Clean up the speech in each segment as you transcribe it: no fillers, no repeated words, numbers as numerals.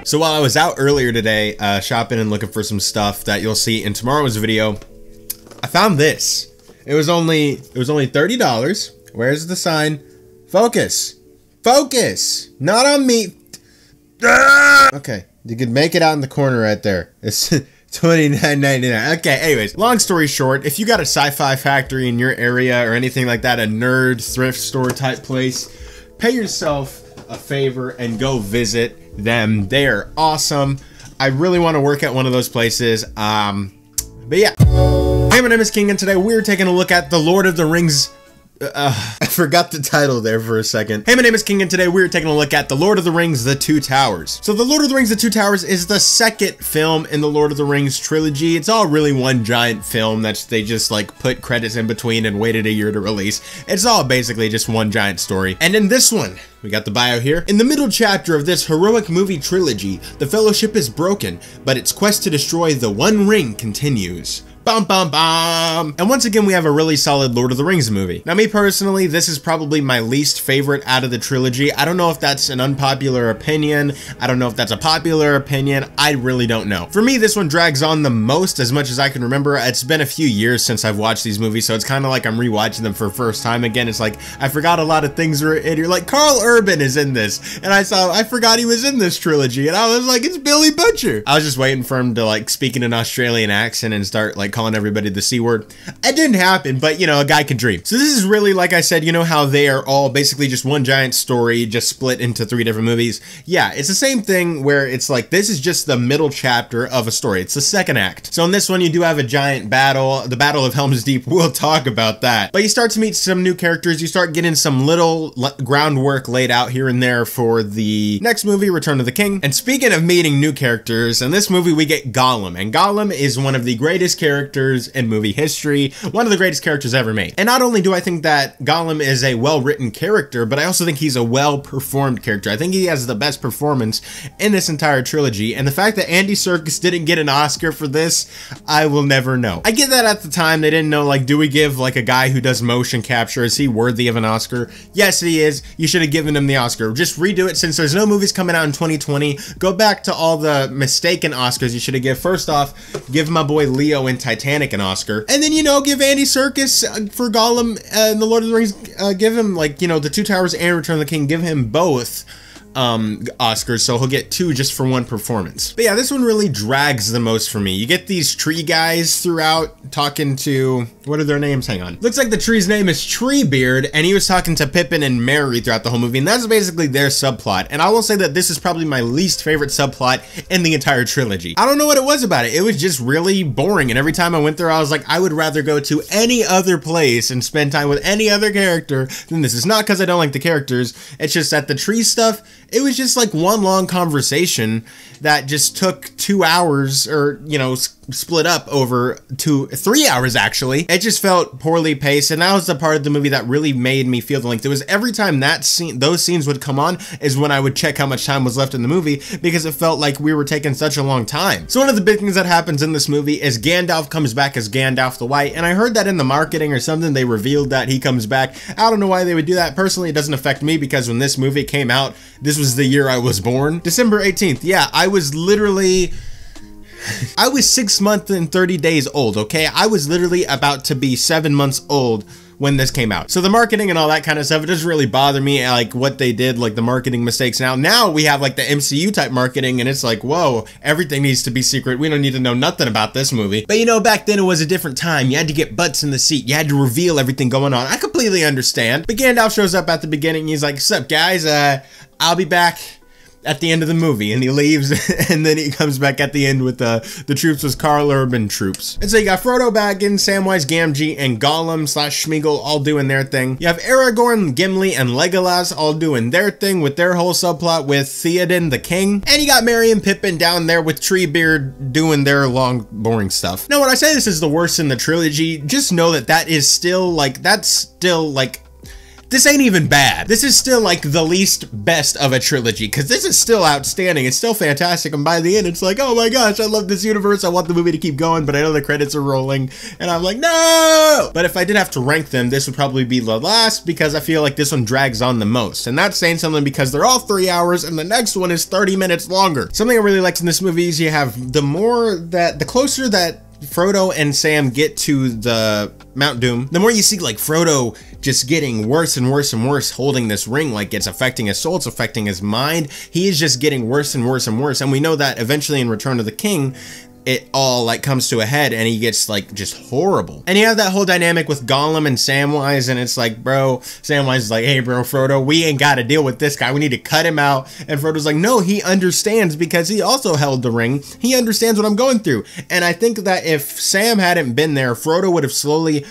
So while I was out earlier today shopping and looking for some stuff that you'll see in tomorrow's video, I found this. It was only $30. Where's the sign? Focus. Focus. Not on me. Okay, you could make it out in the corner right there. It's $29.99. Okay, anyways, long story short, if you got a sci-fi factory in your area or anything like that, a nerd thrift store type place, pay yourself a favor and go visit them. They are awesome. I really want to work at one of those places. But yeah. Hey, my name is King, and today we're taking a look at the Lord of the Rings. I forgot the title there for a second. Hey, my name is King, and today we're taking a look at The Lord of the Rings, The Two Towers. So The Lord of the Rings, The Two Towers is the second film in the Lord of the Rings trilogy. It's all really one giant film that they just like put credits in between and waited a year to release. It's all basically just one giant story. And in this one, we got the bio here. In the middle chapter of this heroic movie trilogy, the Fellowship is broken, but its quest to destroy the One Ring continues. Bum, bum, bum. And once again, we have a really solid Lord of the Rings movie. Now, me personally, this is probably my least favorite out of the trilogy. I don't know if that's an unpopular opinion. I don't know if that's a popular opinion. I really don't know. For me, this one drags on the most as much as I can remember. It's been a few years since I've watched these movies, so it's kind of like I'm rewatching them for the first time again. It's like, I forgot a lot of things were in here. Like, Carl Urban is in this. And I forgot he was in this trilogy. And I was like, it's Billy Butcher. I was just waiting for him to like speak in an Australian accent and start like calling everybody the C word. It didn't happen, but you know, a guy can dream. So this is really, like I said, you know how they are all basically just one giant story, just split into 3 different movies? Yeah, it's the same thing where it's like, this is just the middle chapter of a story. It's the second act. So in this one, you do have a giant battle, the Battle of Helm's Deep. We'll talk about that. But you start to meet some new characters. You start getting some little groundwork laid out here and there for the next movie, Return of the King. And speaking of meeting new characters, in this movie, we get Gollum. And Gollum is one of the greatest characters in movie history, one of the greatest characters ever made. And not only do I think that Gollum is a well-written character, but I also think he's a well-performed character. I think he has the best performance in this entire trilogy, and the fact that Andy Serkis didn't get an Oscar for this, I will never know. I get that at the time they didn't know, like, do we give like a guy who does motion capture, is he worthy of an Oscar? Yes, he is. You should have given him the Oscar. Just redo it. Since there's no movies coming out in 2020, go back to all the mistaken Oscars you should have given. First off, give my boy Leo in Titanic an Oscar, and then, you know, give Andy Serkis for Gollum in The Lord of the Rings, give him, like, you know, The Two Towers and Return of the King, give him both Oscars, so he'll get 2 just for one performance. But yeah, this one really drags the most for me. You get these tree guys throughout talking to, what are their names? Hang on. Looks like the tree's name is Treebeard, and he was talking to Pippin and Merry throughout the whole movie, and that's basically their subplot. And I will say that this is probably my least favorite subplot in the entire trilogy. I don't know what it was about it. It was just really boring, and every time I went there, I was like, I would rather go to any other place and spend time with any other character than this. It's not because I don't like the characters, it's just that the tree stuff, it was just like one long conversation that just took 2 hours, or, you know, split up over 3 hours actually. It just felt poorly paced, and that was the part of the movie that really made me feel the length. It was every time that scene, those scenes would come on, is when I would check how much time was left in the movie, because it felt like we were taking such a long time. So one of the big things that happens in this movie is Gandalf comes back as Gandalf the White, and I heard that in the marketing or something, they revealed that he comes back. I don't know why they would do that. Personally, it doesn't affect me, because when this movie came out, this was the year I was born. December 18th. Yeah, I was literally... I was 6 months and 30 days old, okay? I was literally about to be 7 months old when this came out. So the marketing and all that kind of stuff, it doesn't really bother me, like what they did, like the marketing mistakes. Now we have like the MCU type marketing, and it's like, whoa, everything needs to be secret. We don't need to know nothing about this movie. But you know, back then it was a different time. You had to get butts in the seat. You had to reveal everything going on. I completely understand. But Gandalf shows up at the beginning. He's like, sup guys, I'll be back at the end of the movie, and he leaves, and then he comes back at the end with the troops was Carl Urban troops. And so you got Frodo Baggins, Samwise Gamgee, and Gollum / Schmeagol all doing their thing. You have Aragorn, Gimli, and Legolas all doing their thing with their whole subplot with Theoden the King. And you got Merry and Pippin down there with Treebeard doing their long, boring stuff. Now, when I say this is the worst in the trilogy, just know that that is still like, this ain't even bad. This is still like the least best of a trilogy, because this is still outstanding. It's still fantastic, and by the end, it's like, oh my gosh, I love this universe. I want the movie to keep going, but I know the credits are rolling, and I'm like, no! But if I did have to rank them, this would probably be the last, because I feel like this one drags on the most. And that's saying something, because they're all 3 hours, and the next one is 30 minutes longer. Something I really liked in this movie is you have the closer that Frodo and Sam get to the Mount Doom, the more you see like Frodo just getting worse and worse and worse, holding this ring, like it's affecting his soul, it's affecting his mind. He is just getting worse and worse and worse. And we know that eventually in Return of the King, it all like comes to a head and he gets like just horrible. And you have that whole dynamic with Gollum and Samwise, and it's like, bro, Samwise is like, hey bro, Frodo, we ain't got to deal with this guy. We need to cut him out. And Frodo's like, no, he understands, because he also held the ring. He understands what I'm going through. And I think that if Sam hadn't been there, Frodo would have slowly,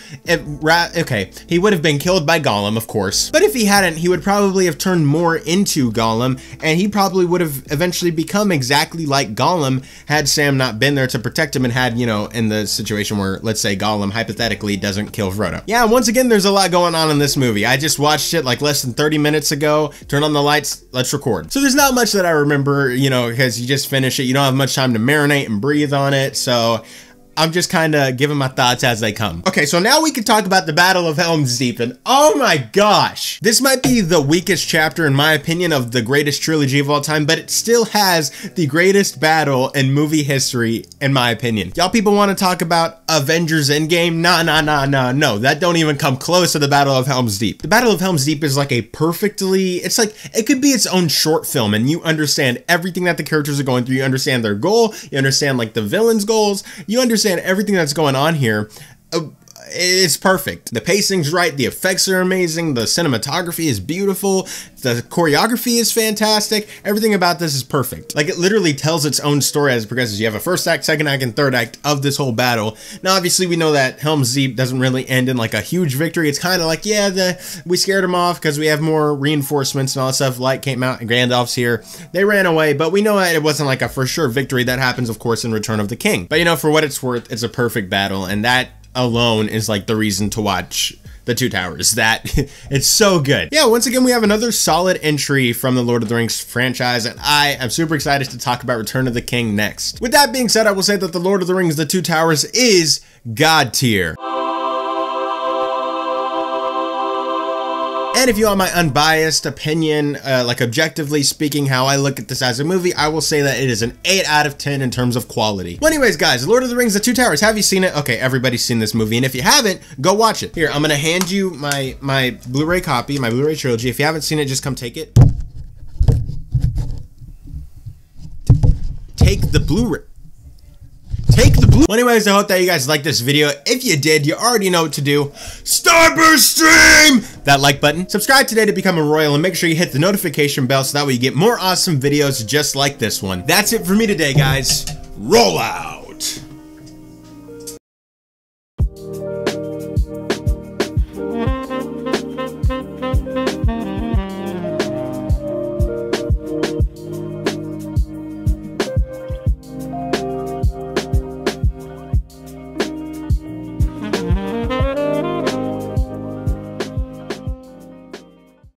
he would have been killed by Gollum, of course. But if he hadn't, he would probably have turned more into Gollum, and he probably would have eventually become exactly like Gollum had Sam not been there to protect him, and had, you know, in the situation where, let's say, Gollum hypothetically doesn't kill Frodo. Yeah, once again, there's a lot going on in this movie. I just watched it like less than 30 minutes ago. Turn on the lights, let's record. So there's not much that I remember, you know, because you just finish it. You don't have much time to marinate and breathe on it. So I'm just kind of giving my thoughts as they come. Okay, so now we can talk about the Battle of Helm's Deep, and oh my gosh, this might be the weakest chapter in my opinion of the greatest trilogy of all time, but it still has the greatest battle in movie history in my opinion. Y'all people want to talk about Avengers Endgame? No, that don't even come close to the Battle of Helm's Deep. The Battle of Helm's Deep is like a perfectly, it's like, it could be its own short film, and you understand everything that the characters are going through. You understand their goal, you understand like the villain's goals, you understand everything that's going on here. It's perfect. The pacing's right, the effects are amazing, the cinematography is beautiful, the choreography is fantastic, everything about this is perfect. Like, it literally tells its own story as it progresses. You have a first act, second act, and third act of this whole battle. Now, obviously, we know that Helm's Deep doesn't really end in like a huge victory. It's kind of like, yeah, we scared them off because we have more reinforcements and all that stuff. Light came out and Gandalf's here. They ran away, but we know that it wasn't like a for sure victory. That happens, of course, in Return of the King. But, you know, for what it's worth, it's a perfect battle, and that alone is like the reason to watch The Two Towers. That it's so good. Yeah, once again, we have another solid entry from the Lord of the Rings franchise, and I am super excited to talk about Return of the King next. With that being said, I will say that the Lord of the Rings The Two Towers is God tier. And if you want my unbiased opinion, like objectively speaking how I look at this as a movie, I will say that it is an 8 out of 10 in terms of quality. Well, anyways, guys, Lord of the Rings The Two Towers, have you seen it? Okay, everybody's seen this movie, and if you haven't, go watch it. Here, I'm gonna hand you my Blu-ray copy, my Blu-ray trilogy. If you haven't seen it, just come take it. Take the Blu-ray. Take the blue. Well, anyways, I hope that you guys liked this video. If you did, you already know what to do. Starburst stream! That like button. Subscribe today to become a royal, and make sure you hit the notification bell so that way you get more awesome videos just like this one. That's it for me today, guys. Roll out!